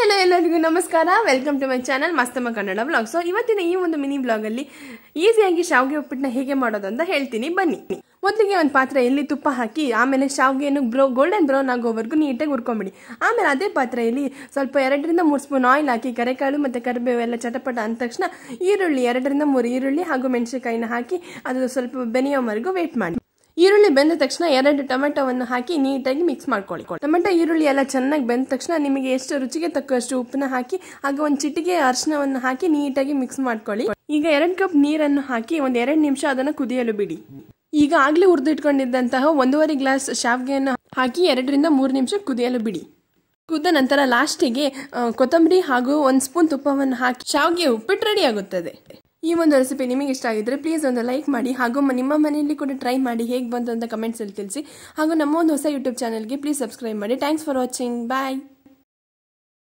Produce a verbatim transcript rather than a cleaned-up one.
Hello ಎಲ್ಲರಿಗೂ ನಮಸ್ಕಾರ welcome to my channel Mastamma Kannada blog. So ಇವತ್ತಿನ ಈ ಒಂದು ಮಿನಿ ಬ್ಲಾಗ್ ಅಲ್ಲಿ ಈಸಿಯಾಗಿ ಶಾವಿಗೆ ಉಪ್ಪಿಟ್ಟನ್ನ ಹೇಗೆ ಮಾಡೋದು ಅಂತ ಹೇಳ್ತೀನಿ ಬನ್ನಿ. ಮೊದಲಿಗೆ ಒಂದು ಪಾತ್ರೆಯಲ್ಲಿ ತುಪ್ಪ ಹಾಕಿ ಆಮೇಲೆ ಶಾವಿಗೆಯನ್ನು ಬ್ರೌ ಗೋಲ್ಡನ್ ಬ್ರೌನ್ ಆಗೋವರೆಗೂ ನೀಟಾಗಿ ಹುರ್ಕೊಂಬಿಡಿ. ಆಮೇಲೆ ಅದೇ ಪಾತ್ರೆಯಲ್ಲಿ ಸ್ವಲ್ಪ ಎರಡರಿಂದ ಮೂರು ಸ್ಪೂನ್ ಆಯಿಲ್ ಹಾಕಿ ಕರೆಕಾಳು ಮತ್ತು ಕರಿಬೇವು ಎಲ್ಲ ಚಟಪಟ ಅಂದ ತಕ್ಷಣ ಈರುಳ್ಳಿ ಎರಡರಿಂದ ಮೂರು ಈರುಳ್ಳಿ ಹಾಗೂ ಮೆಣಸಿನಕಾಯಿನ ಹಾಕಿ ಅದು ಸ್ವಲ್ಪ ಬೆನೆಯೋವರೆಗೂ ವೇಟ್ ಮಾಡಿ. ಈರುಳ್ಳಿ ಬೆಂದ ತಕ್ಷಣ ಎರಡು ಟೊಮೆಟೊವನ್ನು ಹಾಕಿ ನೀಟಾಗಿ ಮಿಕ್ಸ್ ಮಾಡ್ಕೊಳ್ಳಿ. ಟೊಮೆಟೊ ಈರುಳ್ಳಿ ಎಲ್ಲ ಚೆನ್ನಾಗಿ ಬೆಂದ ತಕ್ಷಣ ನಿಮಗೆ ಎಷ್ಟು ರುಚಿಗೆ ತಕ್ಕಷ್ಟು ಉಪ್ಪನ್ನ ಹಾಕಿ ಹಾಗೆ ಒಂದು ಚಿಟಿಕೆ ಅರಿಶಿನವನ್ನು ಹಾಕಿ ನೀಟಾಗಿ ಮಿಕ್ಸ್ ಮಾಡ್ಕೊಳ್ಳಿ. ಈಗ ಎರಡು ಕಪ್ ನೀರನ್ನು ಹಾಕಿ ಒಂದ್ ಎರಡು ನಿಮಿಷ ಅದನ್ನು ಕುದಿಯಲು ಬಿಡಿ. ಈಗ ಆಗ್ಲೇ ಹುರಿದಿಟ್ಕೊಂಡಿದ್ದಂತಹ ಒಂದೂವರೆ ಗ್ಲಾಸ್ ಶಾವಿಗೆಯನ್ನು ಹಾಕಿ ಎರಡರಿಂದ ಮೂರು ನಿಮಿಷ ಕುದಿಯಲು ಬಿಡಿ. ಕುದ್ದ ನಂತರ ಲಾಸ್ಟಿಗೆ ಕೊತ್ತಂಬರಿ ಹಾಗೂ ಒಂದು ಸ್ಪೂನ್ ತುಪ್ಪವನ್ನು ಹಾಕಿ ಶಾವಿಗೆ ಉಪ್ಪಿಟ್ಟು ರೆಡಿ ಆಗುತ್ತದೆ. ಈ ಒಂದು ರೆಸಿಪಿ ನಿಮಗೆ ಇಷ್ಟ ಆಗಿದ್ರೆ ಪ್ಲೀಸ್ ಒಂದು ಲೈಕ್ ಮಾಡಿ ಹಾಗೂ ನಿಮ್ಮ ಮನೆಯಲ್ಲಿ ಕೂಡ ಟ್ರೈ ಮಾಡಿ ಹೇಗೆ ಬಂತು ಅಂತ ಕಮೆಂಟ್ಸ್ ಅಲ್ಲಿ ತಿಳಿಸಿ. ಹಾಗೂ ನಮ್ಮ ಒಂದು ಹೊಸ ಯೂಟ್ಯೂಬ್ ಚಾನಲ್ಗೆ ಪ್ಲೀಸ್ ಸಬ್ಸ್ಕ್ರೈಬ್ ಮಾಡಿ. Thanks for watching. ಬಾಯ್.